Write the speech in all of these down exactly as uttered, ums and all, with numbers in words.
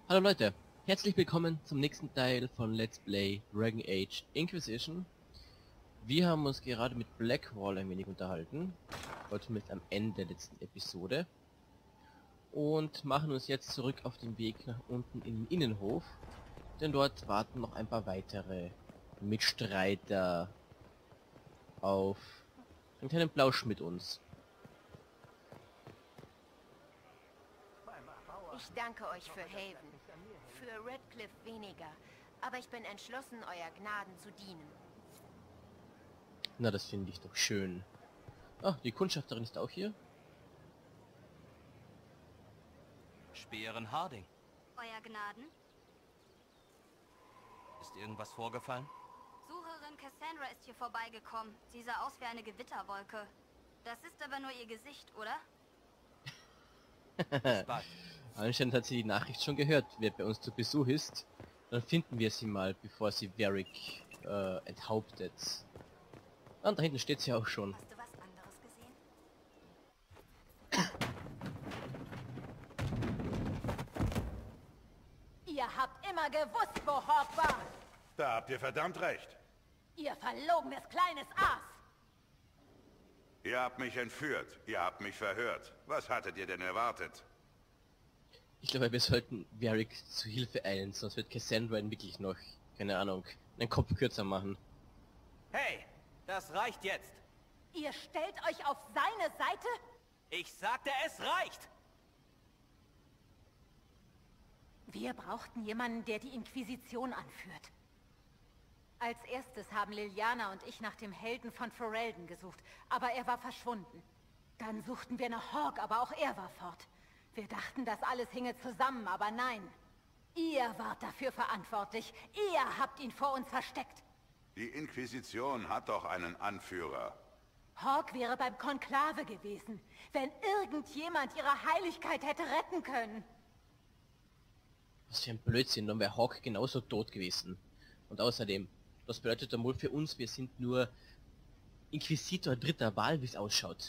Hallo Leute, herzlich willkommen zum nächsten Teil von Let's Play Dragon Age Inquisition. Wir haben uns gerade mit Blackwall ein wenig unterhalten, oder zumindest am Ende der letzten Episode, und machen uns jetzt zurück auf den Weg nach unten in den Innenhof, denn dort warten noch ein paar weitere Mitstreiter auf einen kleinen Plausch mit uns. Ich danke euch für Haven, für Redcliffe weniger, aber ich bin entschlossen, euer Gnaden zu dienen. Na, das finde ich doch schön. Ah, die Kundschafterin ist auch hier. Speerin Harding. Euer Gnaden? Ist irgendwas vorgefallen? Sucherin Cassandra ist hier vorbeigekommen. Sie sah aus wie eine Gewitterwolke. Das ist aber nur ihr Gesicht, oder? Bis bald. Anscheinend hat sie die Nachricht schon gehört, wer bei uns zu Besuch ist. Dann finden wir sie mal, bevor sie Varric äh, enthauptet. Ah, und da hinten steht sie auch schon. Hast du was anderes gesehen? Ihr habt immer gewusst, wo Hawk war. Da habt ihr verdammt recht. Ihr verlogenes kleines Aas. Ihr habt mich entführt. Ihr habt mich verhört. Was hattet ihr denn erwartet? Ich glaube, wir sollten Varric zu Hilfe eilen, sonst wird Cassandra ihn wirklich noch, keine Ahnung, einen Kopf kürzer machen. Hey, das reicht jetzt. Ihr stellt euch auf seine Seite? Ich sagte, es reicht. Wir brauchten jemanden, der die Inquisition anführt. Als erstes haben Liliana und ich nach dem Helden von Ferelden gesucht, aber er war verschwunden. Dann suchten wir nach Hawk, aber auch er war fort. Wir dachten, das alles hinge zusammen, aber nein. Ihr wart dafür verantwortlich. Ihr habt ihn vor uns versteckt. Die Inquisition hat doch einen Anführer. Hawk wäre beim Konklave gewesen, wenn irgendjemand ihre Heiligkeit hätte retten können. Was für ein Blödsinn, dann wäre Hawk genauso tot gewesen. Und außerdem, das bedeutet dann wohl für uns, wir sind nur Inquisitor dritter Wahl, wie es ausschaut.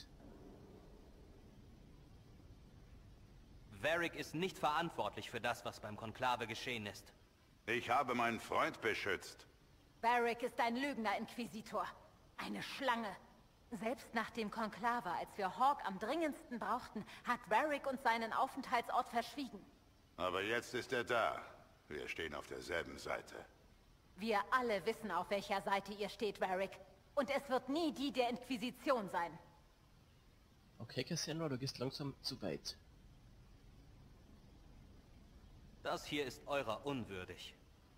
Varric ist nicht verantwortlich für das, was beim Konklave geschehen ist. Ich habe meinen Freund beschützt. Varric ist ein Lügner, Inquisitor. Eine Schlange. Selbst nach dem Konklave, als wir Hawk am dringendsten brauchten, hat Varric uns seinen Aufenthaltsort verschwiegen. Aber jetzt ist er da. Wir stehen auf derselben Seite. Wir alle wissen, auf welcher Seite ihr steht, Varric. Und es wird nie die der Inquisition sein. Okay, Cassandra, du gehst langsam zu weit. Das hier ist eurer unwürdig.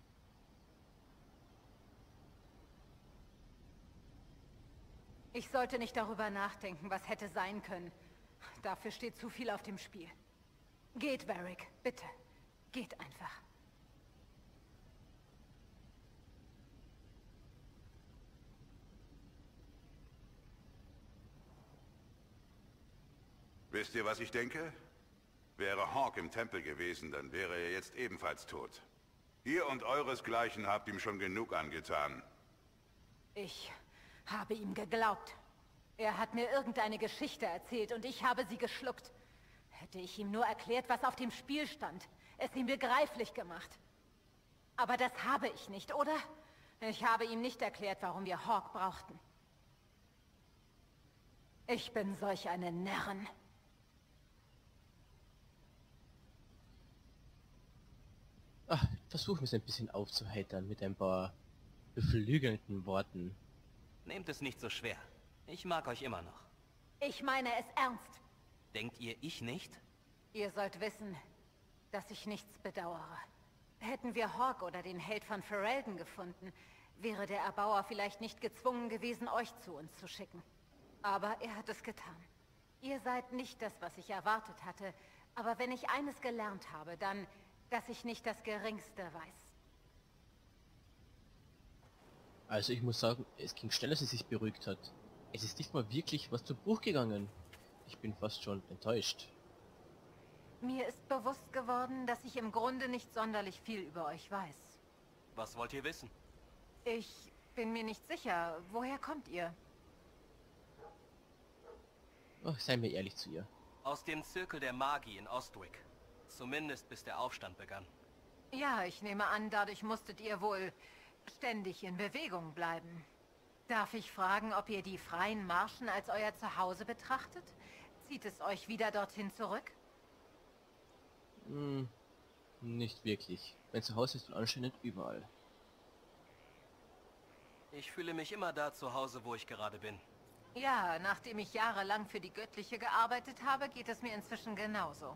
Ich sollte nicht darüber nachdenken, was hätte sein können. Dafür steht zu viel auf dem Spiel. Geht, Varric, bitte. Geht einfach. Wisst ihr, was ich denke? Wäre Hawk im Tempel gewesen, dann wäre er jetzt ebenfalls tot. Ihr und euresgleichen habt ihm schon genug angetan. Ich habe ihm geglaubt. Er hat mir irgendeine Geschichte erzählt und ich habe sie geschluckt. Hätte ich ihm nur erklärt, was auf dem Spiel stand, es ihm begreiflich gemacht. Aber das habe ich nicht, oder? Ich habe ihm nicht erklärt, warum wir Hawk brauchten. Ich bin solch eine Närrin. Ach, versuchen wir es ein bisschen aufzuheitern mit ein paar beflügelnden Worten. Nehmt es nicht so schwer. Ich mag euch immer noch. Ich meine es ernst. Denkt ihr, ich nicht? Ihr sollt wissen, dass ich nichts bedauere. Hätten wir Hawk oder den Held von Ferelden gefunden, wäre der Erbauer vielleicht nicht gezwungen gewesen, euch zu uns zu schicken. Aber er hat es getan. Ihr seid nicht das, was ich erwartet hatte, aber wenn ich eines gelernt habe, dann, dass ich nicht das Geringste weiß. Also ich muss sagen, es ging schnell, als sie sich beruhigt hat. Es ist nicht mal wirklich was zu Bruch gegangen. Ich bin fast schon enttäuscht. Mir ist bewusst geworden, dass ich im Grunde nicht sonderlich viel über euch weiß. Was wollt ihr wissen? Ich bin mir nicht sicher. Woher kommt ihr? Oh, seien wir ehrlich zu ihr. Aus dem Zirkel der Magie in Ostwick. Zumindest bis der Aufstand begann. Ja, ich nehme an, dadurch musstet ihr wohl ständig in Bewegung bleiben. Darf ich fragen, ob ihr die freien Marschen als euer Zuhause betrachtet? Zieht es euch wieder dorthin zurück? Hm, nicht wirklich. Mein Zuhause ist wohl anscheinend überall. Ich fühle mich immer da zu Hause, wo ich gerade bin. Ja, nachdem ich jahrelang für die Göttliche gearbeitet habe, geht es mir inzwischen genauso.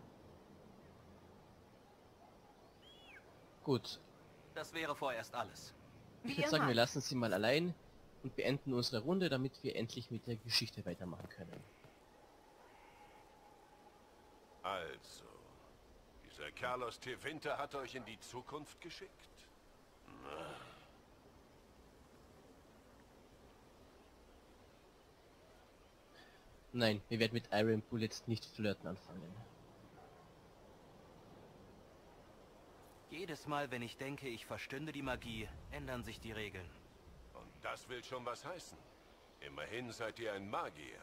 Gut, Das wäre vorerst alles. ich Wie würde ihr sagen, wir meint. lassen sie mal allein und beenden unsere Runde, damit wir endlich mit der Geschichte weitermachen können. Also, dieser Carlos Tevinter hat euch in die Zukunft geschickt? Na. Nein, wir werden mit Iron Bullets nicht flirten anfangen. Jedes Mal, wenn ich denke, ich verstünde die Magie, ändern sich die Regeln. Und das will schon was heißen. Immerhin seid ihr ein Magier.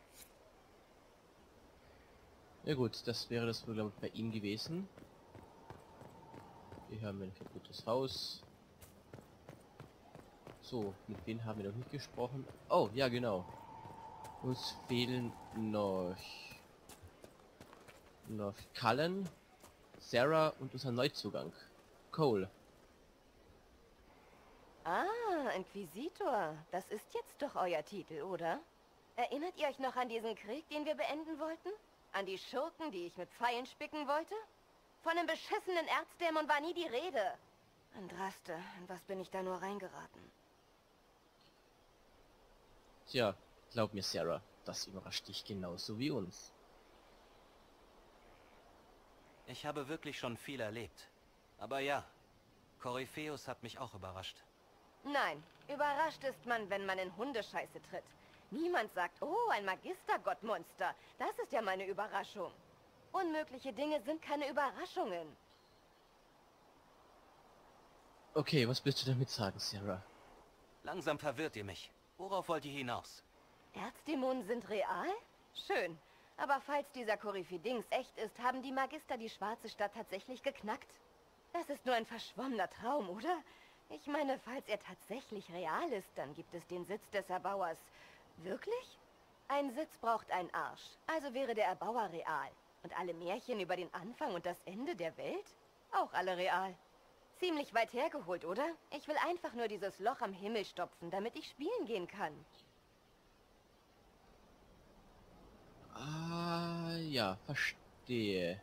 Ja gut, das wäre das wohl, glaube ich, bei ihm gewesen. Wir haben ein kaputtes Haus. So, mit wem haben wir noch nicht gesprochen? Oh, ja genau. Uns fehlen noch... noch Cullen, Sarah und unser Neuzugang. Cole. Ah, Inquisitor. Das ist jetzt doch euer Titel, oder? Erinnert ihr euch noch an diesen Krieg, den wir beenden wollten? An die Schurken, die ich mit Pfeilen spicken wollte? Von einem beschissenen Erzdämon war nie die Rede. Andraste, in was bin ich da nur reingeraten? Tja, glaub mir, Sarah, das überrascht dich genauso wie uns. Ich habe wirklich schon viel erlebt. Aber ja, Corypheus hat mich auch überrascht. Nein, überrascht ist man, wenn man in Hundescheiße tritt. Niemand sagt, oh, ein Magistergottmonster. Das ist ja meine Überraschung. Unmögliche Dinge sind keine Überraschungen. Okay, was willst du damit sagen, Sarah? Langsam verwirrt ihr mich. Worauf wollt ihr hinaus? Erzdämonen sind real? Schön. Aber falls dieser Coryphe-Dings echt ist, haben die Magister die schwarze Stadt tatsächlich geknackt? Das ist nur ein verschwommener Traum, oder? Ich meine, falls er tatsächlich real ist, dann gibt es den Sitz des Erbauers. Wirklich? Ein Sitz braucht einen Arsch. Also wäre der Erbauer real. Und alle Märchen über den Anfang und das Ende der Welt? Auch alle real. Ziemlich weit hergeholt, oder? Ich will einfach nur dieses Loch am Himmel stopfen, damit ich spielen gehen kann. Ah, ja, verstehe.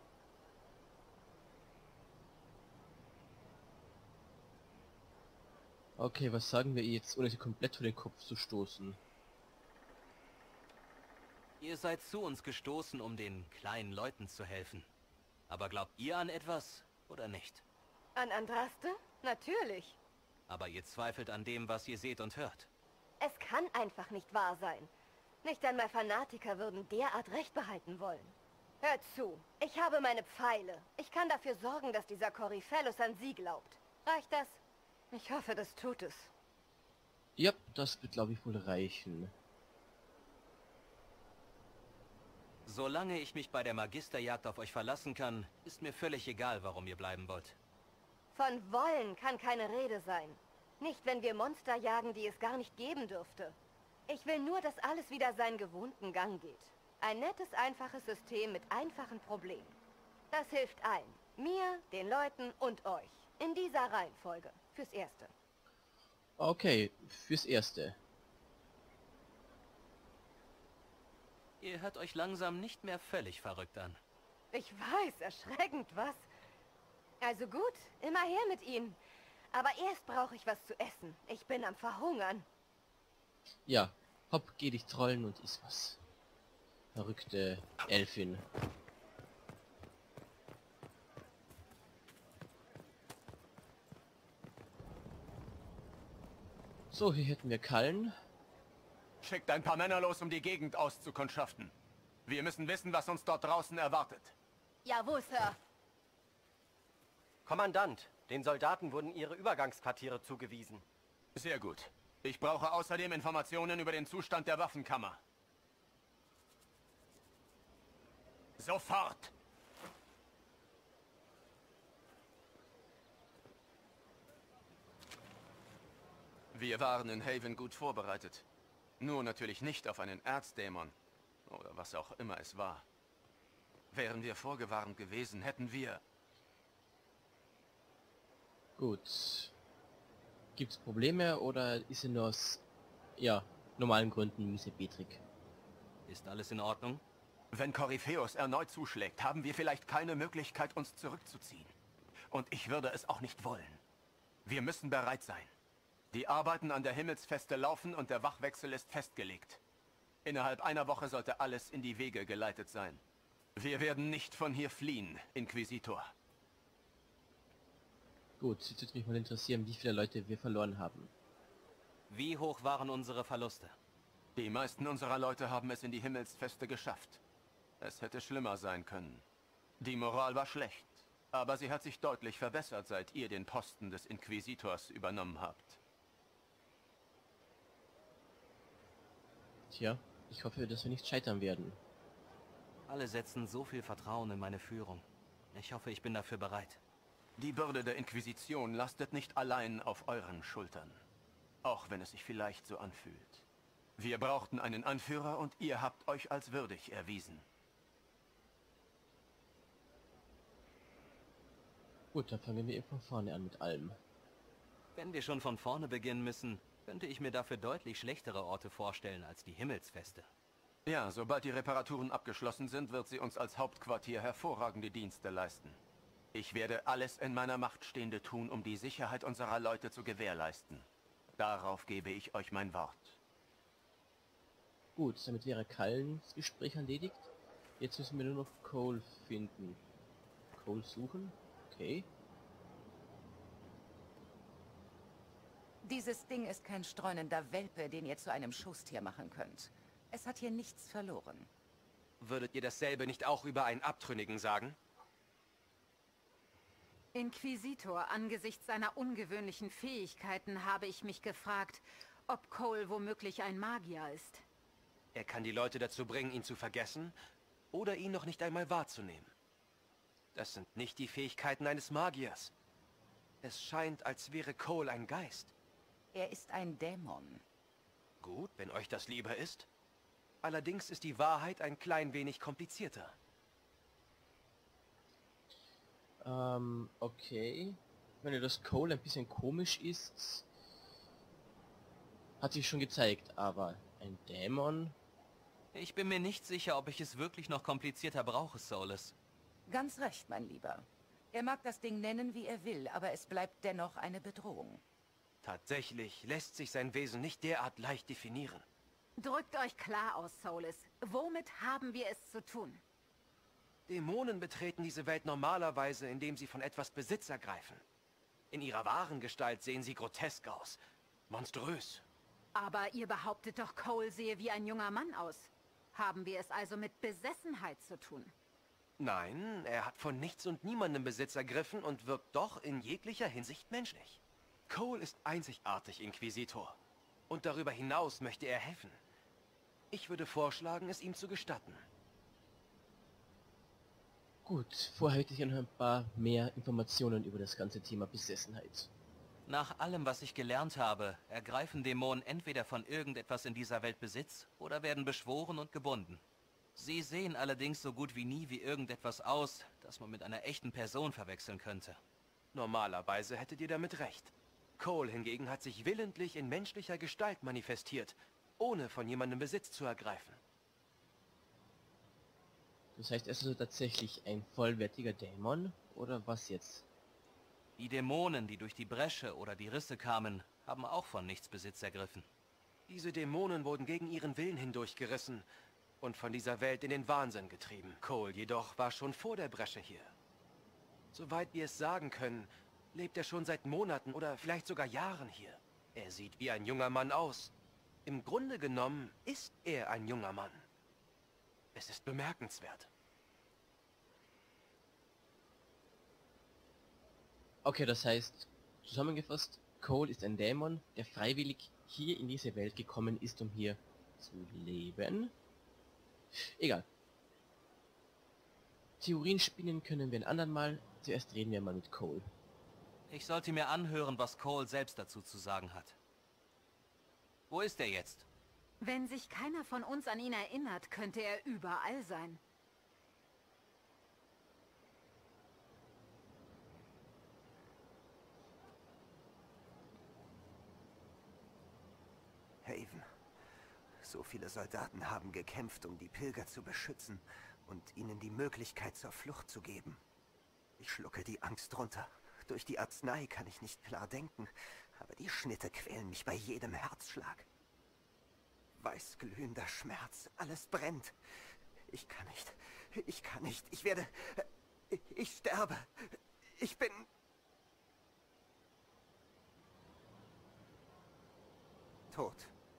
Okay, was sagen wir jetzt, ohne sie komplett vor den Kopf zu stoßen? Ihr seid zu uns gestoßen, um den kleinen Leuten zu helfen. Aber glaubt ihr an etwas oder nicht? An Andraste? Natürlich. Aber ihr zweifelt an dem, was ihr seht und hört. Es kann einfach nicht wahr sein. Nicht einmal Fanatiker würden derart Recht behalten wollen. Hört zu, ich habe meine Pfeile. Ich kann dafür sorgen, dass dieser Corypheus an sie glaubt. Reicht das? Ich hoffe, das tut es. Ja, das wird, glaube ich, wohl reichen. Solange ich mich bei der Magisterjagd auf euch verlassen kann, ist mir völlig egal, warum ihr bleiben wollt. Von wollen kann keine Rede sein. Nicht, wenn wir Monster jagen, die es gar nicht geben dürfte. Ich will nur, dass alles wieder seinen gewohnten Gang geht. Ein nettes, einfaches System mit einfachen Problemen. Das hilft allen. Mir, den Leuten und euch. In dieser Reihenfolge. Fürs Erste. Okay, fürs Erste. Ihr hört euch langsam nicht mehr völlig verrückt an. Ich weiß, erschreckend, was? Also gut, immer her mit ihnen. Aber erst brauche ich was zu essen. Ich bin am Verhungern. Ja, hopp, geh dich trollen und iss was. Verrückte Elfin. So, hier hätten wir Kallen. Schickt ein paar Männer los, um die Gegend auszukundschaften. Wir müssen wissen, was uns dort draußen erwartet. Jawohl, Sir. Kommandant, den Soldaten wurden ihre Übergangsquartiere zugewiesen. Sehr gut. Ich brauche außerdem Informationen über den Zustand der Waffenkammer. Sofort! Wir waren in Haven gut vorbereitet. Nur natürlich nicht auf einen Erzdämon. Oder was auch immer es war. Wären wir vorgewarnt gewesen, hätten wir... Gut. Gibt's Probleme oder ist er nur aus, ja, normalen Gründen miesebetrig? Ist alles in Ordnung? Wenn Korypheus erneut zuschlägt, haben wir vielleicht keine Möglichkeit, uns zurückzuziehen. Und ich würde es auch nicht wollen. Wir müssen bereit sein. Die Arbeiten an der Himmelsfeste laufen und der Wachwechsel ist festgelegt. Innerhalb einer Woche sollte alles in die Wege geleitet sein. Wir werden nicht von hier fliehen, Inquisitor. Gut, jetzt würde mich mal interessieren, wie viele Leute wir verloren haben. Wie hoch waren unsere Verluste? Die meisten unserer Leute haben es in die Himmelsfeste geschafft. Es hätte schlimmer sein können. Die Moral war schlecht, aber sie hat sich deutlich verbessert, seit ihr den Posten des Inquisitors übernommen habt. Tja, ich hoffe, dass wir nicht scheitern werden. Alle setzen so viel Vertrauen in meine Führung. Ich hoffe, ich bin dafür bereit. Die Bürde der Inquisition lastet nicht allein auf euren Schultern. Auch wenn es sich vielleicht so anfühlt. Wir brauchten einen Anführer und ihr habt euch als würdig erwiesen. Gut, dann fangen wir eben von vorne an mit allem. Wenn wir schon von vorne beginnen müssen, könnte ich mir dafür deutlich schlechtere Orte vorstellen als die Himmelsfeste. Ja, sobald die Reparaturen abgeschlossen sind, wird sie uns als Hauptquartier hervorragende Dienste leisten. Ich werde alles in meiner Macht Stehende tun, um die Sicherheit unserer Leute zu gewährleisten. Darauf gebe ich euch mein Wort. Gut, damit wäre Kallens Gespräch erledigt. Jetzt müssen wir nur noch Cole finden. Cole suchen? Okay. Dieses Ding ist kein streunender Welpe, den ihr zu einem Schusstier machen könnt. Es hat hier nichts verloren. Würdet ihr dasselbe nicht auch über einen Abtrünnigen sagen? Inquisitor, angesichts seiner ungewöhnlichen Fähigkeiten habe ich mich gefragt, ob Cole womöglich ein Magier ist. Er kann die Leute dazu bringen, ihn zu vergessen oder ihn noch nicht einmal wahrzunehmen. Das sind nicht die Fähigkeiten eines Magiers. Es scheint, als wäre Cole ein Geist. Er ist ein Dämon. Gut, wenn euch das lieber ist. Allerdings ist die Wahrheit ein klein wenig komplizierter. Ähm, okay. Wenn ihr das Cole ein bisschen komisch ist, hat sich schon gezeigt, aber ein Dämon? Ich bin mir nicht sicher, ob ich es wirklich noch komplizierter brauche, Solas. Ganz recht, mein Lieber. Er mag das Ding nennen, wie er will, aber es bleibt dennoch eine Bedrohung. Tatsächlich lässt sich sein Wesen nicht derart leicht definieren. Drückt euch klar aus, Solas. Womit haben wir es zu tun? Dämonen betreten diese Welt normalerweise, indem sie von etwas Besitz ergreifen. In ihrer wahren Gestalt sehen sie grotesk aus. Monströs. Aber ihr behauptet doch, Cole sehe wie ein junger Mann aus. Haben wir es also mit Besessenheit zu tun? Nein, er hat von nichts und niemandem Besitz ergriffen und wirkt doch in jeglicher Hinsicht menschlich. Cole ist einzigartig, Inquisitor. Und darüber hinaus möchte er helfen. Ich würde vorschlagen, es ihm zu gestatten. Gut, vorher hätte ich noch ein paar mehr Informationen über das ganze Thema Besessenheit. Nach allem, was ich gelernt habe, ergreifen Dämonen entweder von irgendetwas in dieser Welt Besitz oder werden beschworen und gebunden. Sie sehen allerdings so gut wie nie wie irgendetwas aus, das man mit einer echten Person verwechseln könnte. Normalerweise hättet ihr damit recht. Cole hingegen hat sich willentlich in menschlicher Gestalt manifestiert, ohne von jemandem Besitz zu ergreifen. Das heißt, er ist also tatsächlich ein vollwertiger Dämon, oder was jetzt? Die Dämonen, die durch die Bresche oder die Risse kamen, haben auch von nichts Besitz ergriffen. Diese Dämonen wurden gegen ihren Willen hindurchgerissen und von dieser Welt in den Wahnsinn getrieben. Cole jedoch war schon vor der Bresche hier. Soweit wir es sagen können, lebt er schon seit Monaten oder vielleicht sogar Jahren hier. Er sieht wie ein junger Mann aus. Im Grunde genommen ist er ein junger Mann. Es ist bemerkenswert. Okay, das heißt, zusammengefasst, Cole ist ein Dämon, der freiwillig hier in diese Welt gekommen ist, um hier zu leben. Egal. Theorien spinnen können wir ein andern Mal. Zuerst reden wir mal mit Cole. Ich sollte mir anhören, was Cole selbst dazu zu sagen hat. Wo ist er jetzt? Wenn sich keiner von uns an ihn erinnert, könnte er überall sein. Haven. So viele Soldaten haben gekämpft, um die Pilger zu beschützen und ihnen die Möglichkeit zur Flucht zu geben. Ich schlucke die Angst runter. Durch die Arznei kann ich nicht klar denken, aber die Schnitte quälen mich bei jedem Herzschlag. Weißglühender Schmerz, alles brennt. Ich kann nicht, ich kann nicht, ich werde, ich sterbe. Ich bin... tot.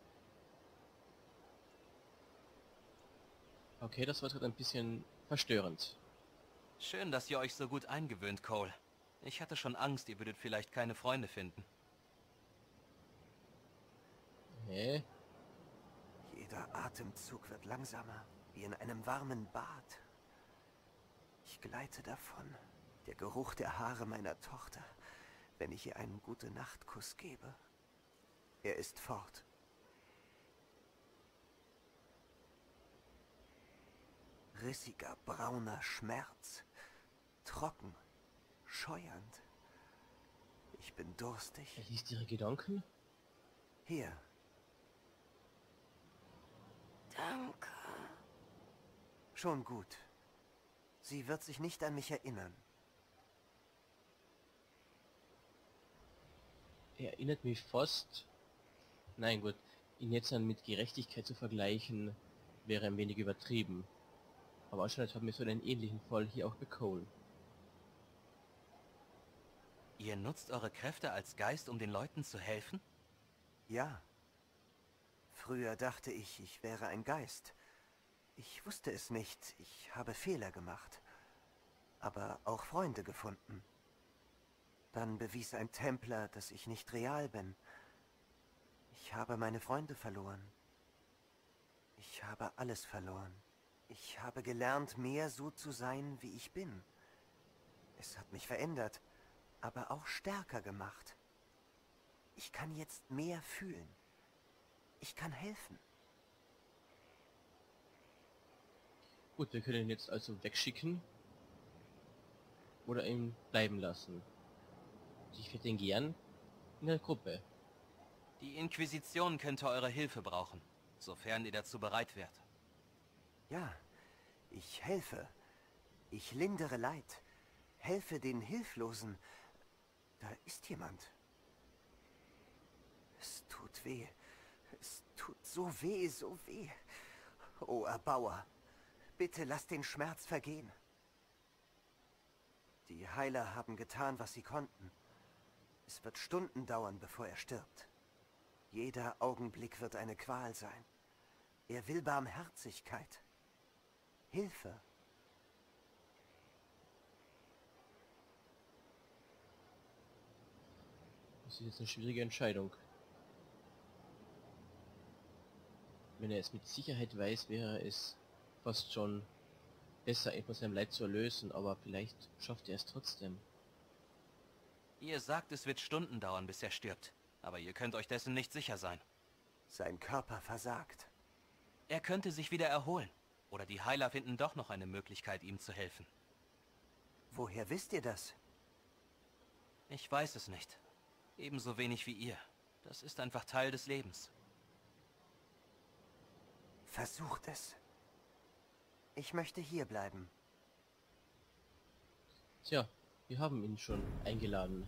Okay, das war gerade ein bisschen verstörend. Schön, dass ihr euch so gut eingewöhnt, Cole. Ich hatte schon Angst, ihr würdet vielleicht keine Freunde finden. Hä? Jeder Atemzug wird langsamer, wie in einem warmen Bad. Ich gleite davon. Der Geruch der Haare meiner Tochter, wenn ich ihr einen Gute-Nacht-Kuss gebe. Er ist fort. Rissiger, brauner Schmerz. Trocken, scheuernd. Ich bin durstig. Er liest ihre Gedanken? Hier. Danke. Schon gut. Sie wird sich nicht an mich erinnern. Er erinnert mich fast... Nein, gut. Ihn jetzt dann mit Gerechtigkeit zu vergleichen, wäre ein wenig übertrieben. Aber anscheinend haben wir so einen ähnlichen Fall hier auch bei Cole. Ihr nutzt eure Kräfte als Geist, um den Leuten zu helfen? Ja. Früher dachte ich, ich wäre ein Geist. Ich wusste es nicht. Ich habe Fehler gemacht. Aber auch Freunde gefunden. Dann bewies ein Templer, dass ich nicht real bin. Ich habe meine Freunde verloren. Ich habe alles verloren. Ich habe gelernt, mehr so zu sein, wie ich bin. Es hat mich verändert, aber auch stärker gemacht. Ich kann jetzt mehr fühlen. Ich kann helfen. Gut, wir können ihn jetzt also wegschicken. Oder ihn bleiben lassen. Ich hätte ihn gern in der Gruppe. Die Inquisition könnte eure Hilfe brauchen, sofern ihr dazu bereit wärt. Ja, ich helfe. Ich lindere Leid. Helfe den Hilflosen. Da ist jemand. Es tut weh. Es tut so weh, so weh. Oh, Erbauer, bitte lass den Schmerz vergehen. Die Heiler haben getan, was sie konnten. Es wird Stunden dauern, bevor er stirbt. Jeder Augenblick wird eine Qual sein. Er will Barmherzigkeit. Hilfe. Das ist jetzt eine schwierige Entscheidung. Wenn er es mit Sicherheit weiß, wäre es fast schon besser, etwas seinem Leid zu erlösen, aber vielleicht schafft er es trotzdem. Ihr sagt, es wird Stunden dauern, bis er stirbt. Aber ihr könnt euch dessen nicht sicher sein. Sein Körper versagt. Er könnte sich wieder erholen. Oder die Heiler finden doch noch eine Möglichkeit, ihm zu helfen. Woher wisst ihr das? Ich weiß es nicht. Ebenso wenig wie ihr. Das ist einfach Teil des Lebens. Versucht es. Ich möchte hier bleiben. Tja, wir haben ihn schon eingeladen.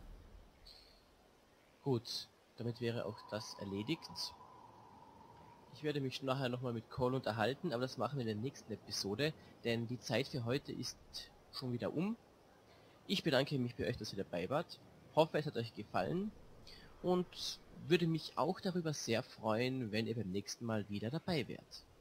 Gut, damit wäre auch das erledigt. Ich werde mich nachher nochmal mit Cole unterhalten, aber das machen wir in der nächsten Episode, denn die Zeit für heute ist schon wieder um. Ich bedanke mich bei euch, dass ihr dabei wart. Hoffe, es hat euch gefallen und würde mich auch darüber sehr freuen, wenn ihr beim nächsten Mal wieder dabei wärt.